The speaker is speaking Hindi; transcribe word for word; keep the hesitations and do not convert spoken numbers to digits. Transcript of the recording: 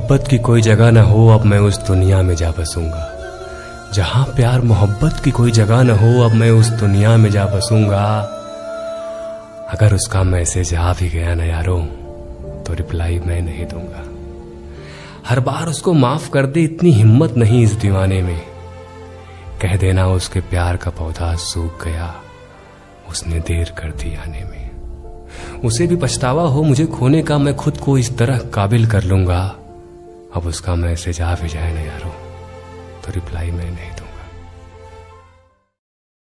मोहब्बत की कोई जगह न हो, अब मैं उस दुनिया में जा बसूंगा। जहां प्यार मोहब्बत की कोई जगह न हो, अब मैं उस दुनिया में जा बसूंगा। अगर उसका मैसेज आ भी गया ना यारों, तो रिप्लाई मैं नहीं दूंगा। हर बार उसको माफ कर दे, इतनी हिम्मत नहीं इस दीवाने में। कह देना उसके प्यार का पौधा सूख गया, उसने देर कर दी आने में। उसे भी पछतावा हो मुझे खोने का, मैं खुद को इस तरह काबिल कर लूंगा। अब उसका मैसेज आ भी जाए ना यारों, तो रिप्लाई मैं नहीं